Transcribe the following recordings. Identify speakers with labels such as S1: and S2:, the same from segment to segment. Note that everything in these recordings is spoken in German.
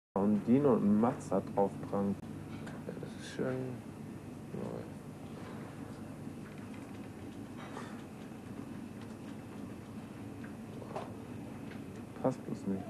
S1: und Dino und Mazda drauf prangt.
S2: Das ist schön neu.
S1: Passt bloß nicht.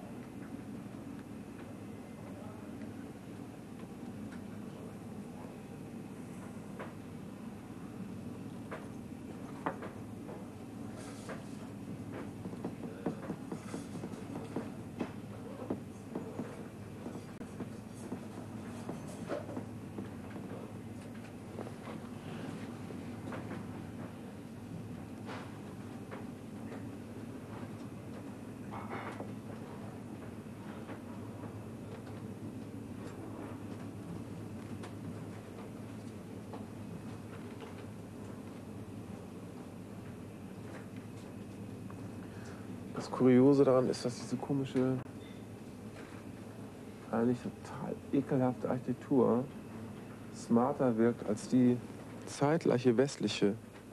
S1: Das Kuriose daran ist, dass diese komische, eigentlich total ekelhafte Architektur smarter wirkt als die zeitgleiche westliche.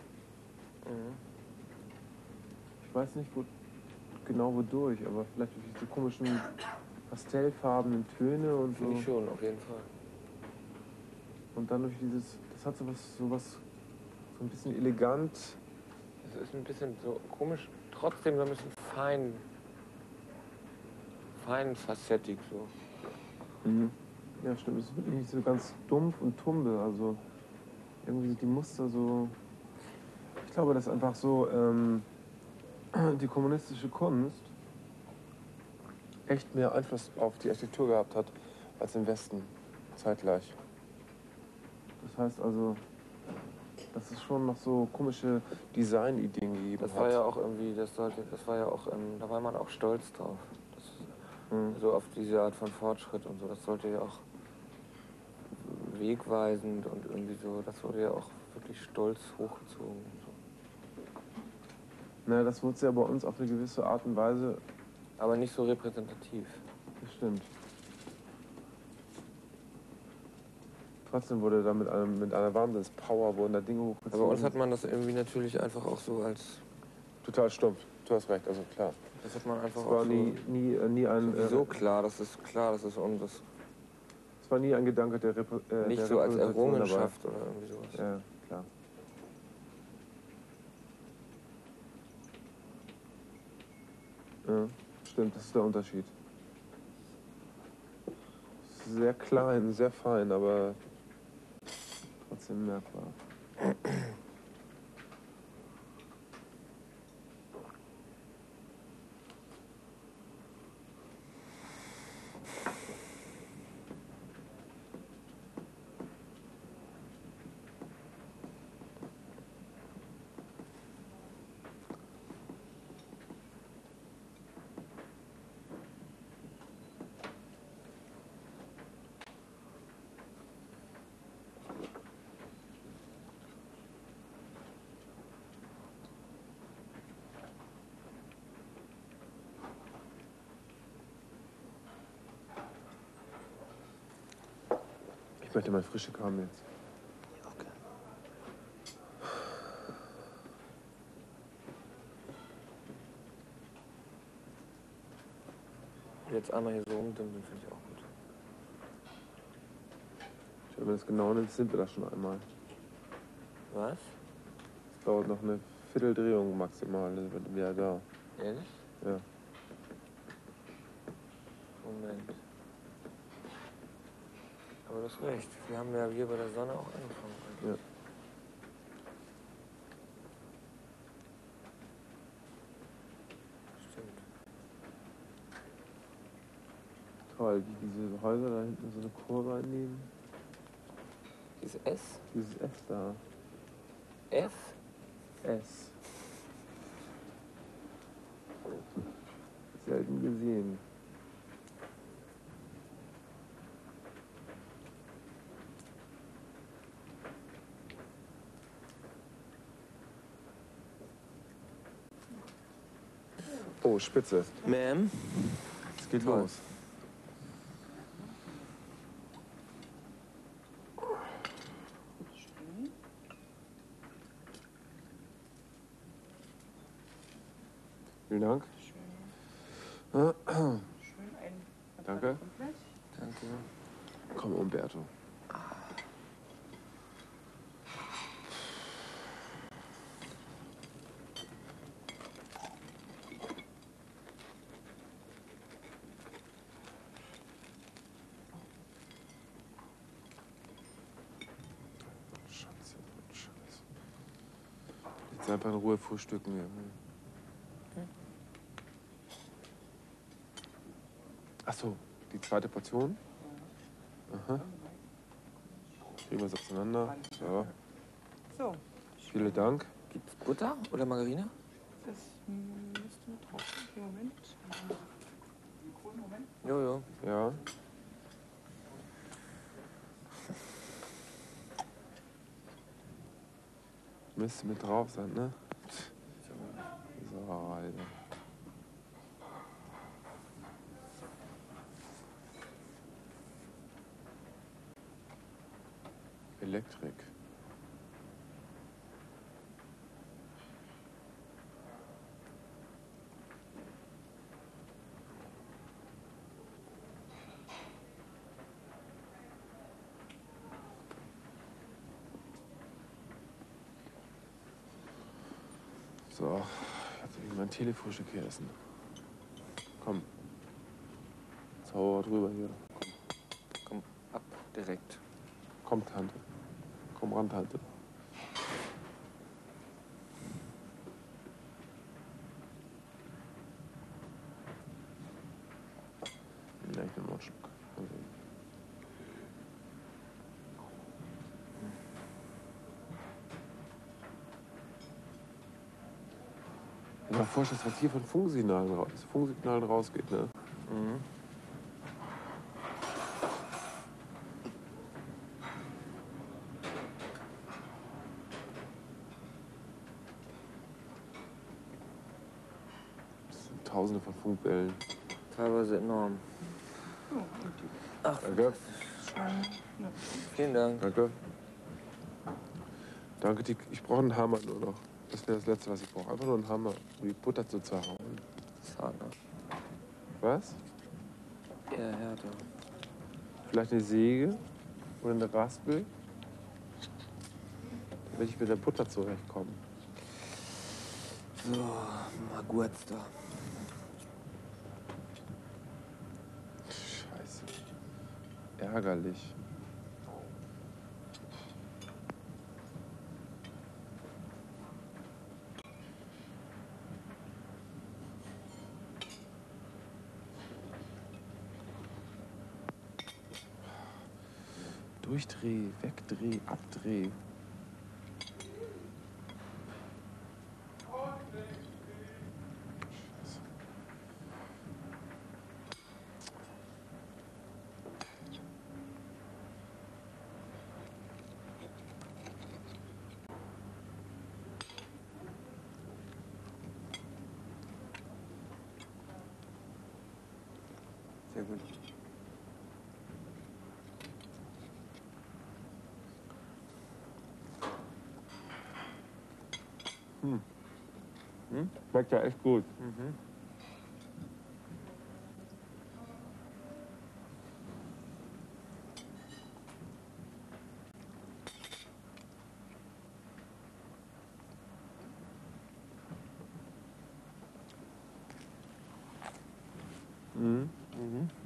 S1: Ich weiß nicht genau wodurch, aber vielleicht durch diese komischen pastellfarbenen Töne und so.
S2: Finde ich schon, auf jeden Fall.
S1: Und dann durch dieses, das hat sowas so ein bisschen elegant.
S2: Es ist ein bisschen so komisch, trotzdem so ein bisschen feinfacettig so.
S1: Mhm. Ja, stimmt. Es ist wirklich nicht so ganz dumpf und tumbe. Also irgendwie sind die Muster so. Ich glaube, dass einfach so die kommunistische Kunst echt mehr Einfluss auf die Architektur gehabt hat als im Westen zeitgleich. Das heißt also, dass es schon noch so komische Designideen gegeben hat.
S2: Das war ja auch irgendwie, da war man auch stolz drauf. So auf diese Art von Fortschritt und so. Das sollte ja auch wegweisend und irgendwie so, das wurde ja auch wirklich stolz hochgezogen. Und so.
S1: Naja, das wurde ja bei uns auf eine gewisse Art und Weise.
S2: Aber nicht so repräsentativ.
S1: Das stimmt. Trotzdem wurde da mit einer Wahnsinns-Power wurden da Dinge hochgezogen.
S2: Aber bei uns hat man das irgendwie natürlich einfach auch so als...
S1: Total stumpf. Du hast recht, also klar.
S2: Das hat man einfach
S1: es war
S2: auch
S1: nie ein...
S2: Sowieso klar, das ist unseres...
S1: Es war nie ein Gedanke der
S2: nicht
S1: der
S2: so als
S1: Repräsentation
S2: Errungenschaft dabei. Oder irgendwie sowas.
S1: Ja, klar. Ja, stimmt, das ist der Unterschied. Sehr klein, sehr fein, aber trotzdem merkbar. Ich möchte mal frische Kamen jetzt.
S2: Okay. Jetzt einmal hier so rumdimmeln, finde ich auch gut.
S1: Wenn man das genau nimmt, sind wir da schon einmal.
S2: Was?
S1: Es dauert noch eine Vierteldrehung maximal, dann sind wir wieder da.
S2: Ehrlich?
S1: Ja.
S2: Moment. Aber du hast recht. Wir haben ja hier bei der Sonne auch angefangen.
S1: Ja.
S2: Stimmt.
S1: Toll, wie diese Häuser da hinten so eine Kurve einnehmen.
S2: Dieses S?
S1: Dieses S da.
S2: F?
S1: S. Selten gesehen. Oh, spitze.
S2: Ma'am?
S1: Es geht
S2: Toll.
S1: los. Vielen Dank.
S3: Schön ein.
S1: Danke.
S2: Danke.
S1: Komm, Umberto. Scheiße. Jetzt einfach in Ruhe frühstücken. Ja. Ach so, die zweite Portion? Aha. Kriegen wir es auseinander. So.
S3: So.
S1: Vielen Dank.
S2: Gibt's Butter oder Margarine?
S3: Das müsste mit drauf sein. Okay, Moment. Moment.
S2: Jojo.
S1: Ja. Müsste mit drauf sein, ne? So, Alter. Elektrik. So, jetzt will ich mein Telefrühstück hier essen. Komm. Zauber drüber hier.
S2: Komm, ab, direkt.
S1: Komm, Tante. Komm ran, Tante. Ja, ich nehme noch einen Schluck. Also. Ich kann mir vorstellen, was hier von Funksignalen rausgeht, ne?
S2: Mhm.
S1: Das sind Tausende von Funkwellen.
S2: Teilweise enorm. Ach,
S1: Danke.
S2: vielen Dank.
S1: Danke. Danke, ich brauche einen Hammer nur noch. Das wäre das Letzte, was ich brauche. Einfach nur einen Hammer, um die Butter zu zerhauen.
S2: Zahner.
S1: Was?
S2: Ja, härter.
S1: Vielleicht eine Säge oder eine Raspel, damit ich mit der Butter zurechtkomme.
S2: So, mal kurz da.
S1: Scheiße. Ärgerlich. Durchdreh, wegdreh, abdreh.
S2: Sehr gut.
S1: Schmeckt ja echt gut.
S2: Mhm.
S1: Mhm.
S2: Mhm.